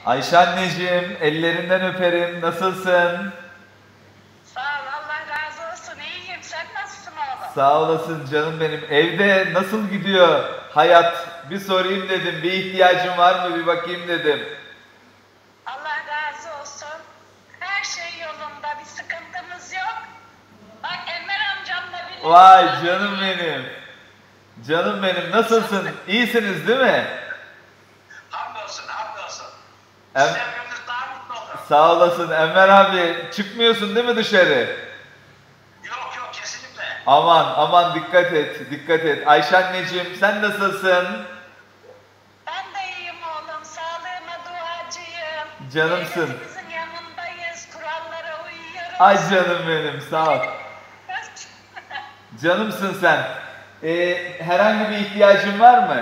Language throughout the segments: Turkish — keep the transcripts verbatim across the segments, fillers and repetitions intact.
Ayşe anneciğim, ellerinden öperim. Nasılsın? Sağ ol, Allah razı olsun. İyiyim. Sen nasılsın oğlum? Sağ olasın canım benim. Evde nasıl gidiyor hayat? Bir sorayım dedim. Bir ihtiyacın var mı? Bir bakayım dedim. Allah razı olsun. Her şey yolunda. Bir sıkıntımız yok. Bak Enver amcamla birlikte... Vay canım benim. Canım benim. Nasılsın? İyisiniz değil mi? Hamdolsun, hamdolsun. Em Size gördük daha mutlu oldum. Sağ olasın Enver abi. Çıkmıyorsun değil mi dışarı? Yok yok kesinlikle. Aman aman dikkat et. Dikkat et. Ayşe anneciğim sen nasılsın? Ben de iyiyim oğlum. Sağlığıma duacıyım. Canımsın. Devletimizin yanındayız. Kurallara uyuyoruz. Ay canım benim sağ ol. Canımsın sen. Ee, herhangi bir ihtiyacın var mı?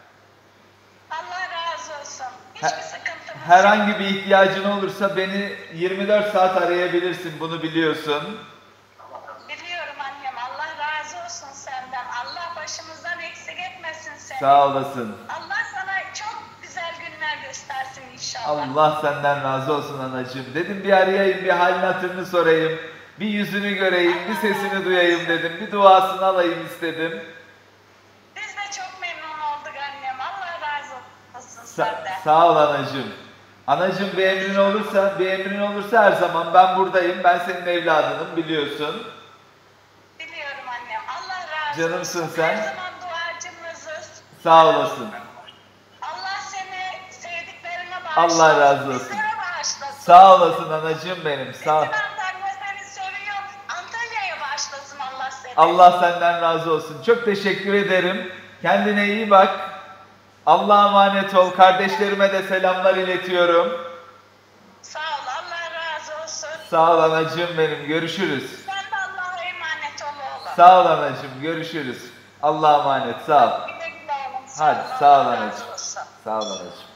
Allah razı olsun. Hiçbir sıkıntımız yok. Herhangi bir ihtiyacın olursa beni yirmi dört saat arayabilirsin. Bunu biliyorsun. Biliyorum annem. Allah razı olsun senden. Allah başımızdan eksik etmesin seni. Sağ olasın. Allah sana çok güzel günler göstersin inşallah. Allah senden razı olsun anacığım. Dedim bir arayayım, bir halini hatırını sorayım. Bir yüzünü göreyim, bir sesini duyayım dedim. Bir duasını alayım istedim. Biz de çok memnun olduk annem. Allah razı olsun Sa senden. sağ ol anacığım. Anacığım bir emrin olursa, bir emrin olursa her zaman ben buradayım. Ben senin evladınım biliyorsun. Biliyorum annem. Allah razı Canımsın olsun. sen. Her zaman duacımızız. Sağ olasın. Allah seni sevdiklerine bağışlasın. Allah razı olsun. Bizlere bağışlasın. Sağ olasın anacığım benim. Sağ ol. Bizim Antalya seni seviyor. Antalya'ya bağışlasın Allah seni. Allah senden razı olsun. Çok teşekkür ederim. Kendine iyi bak. Allah'a emanet ol. Kardeşlerime de selamlar iletiyorum. Sağ ol. Allah razı olsun. Sağ ol anacığım benim. Görüşürüz. Sen de Allah'a emanet ol oğlum. Sağ ol anacığım. Görüşürüz. Allah'a emanet. Sağ ol. Güle güle oğlum. Hadi ol, sağ ol Allah razı anacığım. olsun. Sağ ol anacığım.